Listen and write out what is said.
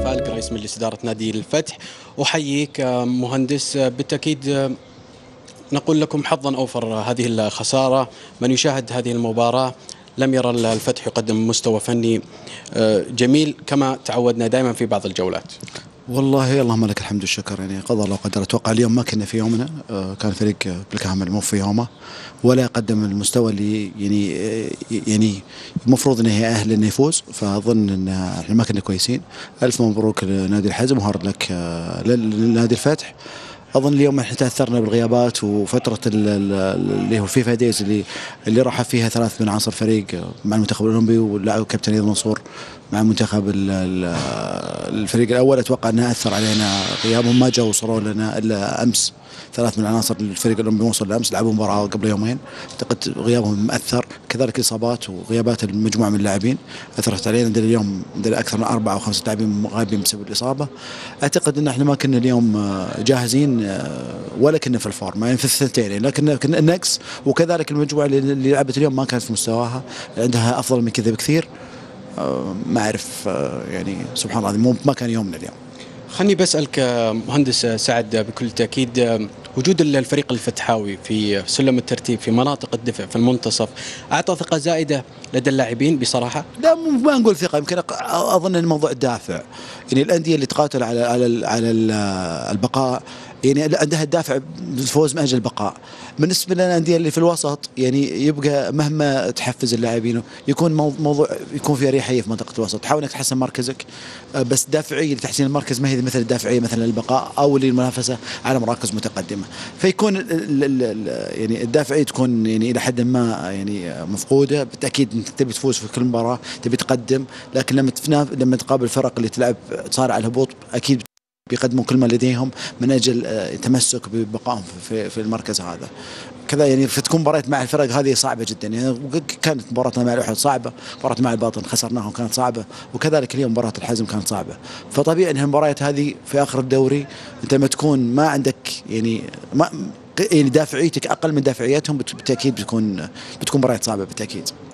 خالد رئيس مجلس إدارة نادي الفتح. أحييك مهندس، بالتأكيد نقول لكم حظا أوفر هذه الخسارة. من يشاهد هذه المباراة لم يرى الفتح يقدم مستوى فني جميل كما تعودنا دائما في بعض الجولات. والله اللهم لك الحمد والشكر، يعني قضى الله وقدر. اتوقع اليوم ما كنا في يومنا، كان فريق بالكامل مو في يومه ولا قدم المستوى اللي يعني المفروض انه يأهل انه يفوز. فاظن ان احنا ما كنا كويسين. الف مبروك لنادي الحزم وهارد لك لنادي الفتح. اظن اليوم احنا تاثرنا بالغيابات وفتره اللي هو الفيفا دايز اللي راح فيها 3 من عناصر فريق مع المنتخب الاولمبي واللاعب كابتن ايضا منصور مع منتخب الفريق الاول. اتوقع انها اثر علينا غيابهم، ما جاوا وصلوا لنا الا امس. 3 من عناصر الفريق الاولمبي وصل لامس، لعبوا مباراه قبل يومين. اعتقد غيابهم مؤثر، كذلك الاصابات وغيابات المجموعه من اللاعبين اثرت علينا. عندنا اليوم عندنا اكثر من 4 أو 5 لاعبين غايبين بسبب الاصابه. اعتقد ان احنا ما كنا اليوم جاهزين ولا كنا في الفورم، يعني في الثنتين، لكن كنا نقص. وكذلك المجموعه اللي لعبت اليوم ما كانت في مستواها، عندها افضل من كذا بكثير. ما أعرف، يعني سبحان الله ما كان يومنا اليوم. خلني بسألك مهندس سعد، بكل تأكيد وجود الفريق الفتحاوي في سلم الترتيب في مناطق الدفع في المنتصف أعطى ثقة زائدة لدى اللاعبين بصراحة؟ لا، ما نقول ثقة، يمكن أظن أن موضوع الدافع، يعني الأندية اللي تقاتل على البقاء يعني عندها الدافع بالفوز من أجل البقاء. بالنسبة للأندية اللي في الوسط يعني يبقى مهما تحفز اللاعبين يكون موضوع يكون في أريحية في منطقة الوسط. تحاول انك تحسن مركزك، بس دافعية لتحسين المركز ما هي مثل الدافعية مثلا للبقاء أو للمنافسة على مراكز متقدمة. فيكون يعني الدافعية تكون يعني إلى حد ما يعني مفقودة. بالتأكيد أنت تبي تفوز في كل مباراة، تبي تقدم، لكن لما تقابل الفرق اللي تلعب تصارع على الهبوط أكيد بيقدموا كل ما لديهم من أجل التمسك ببقائهم في المركز هذا. كذا يعني فتكون مباريات مع الفرق هذه صعبة جدا. يعني كانت مباراتنا مع الأحد صعبة، مباراتنا مع الباطن خسرناهم كانت صعبة، وكذلك اليوم مباراة الحزم كانت صعبة. فطبيعي أن المباريات هذه في آخر الدوري أنت لما تكون ما عندك يعني دافعيتك أقل من دافعيتهم، بالتأكيد بتكون مباريات صعبة بالتأكيد.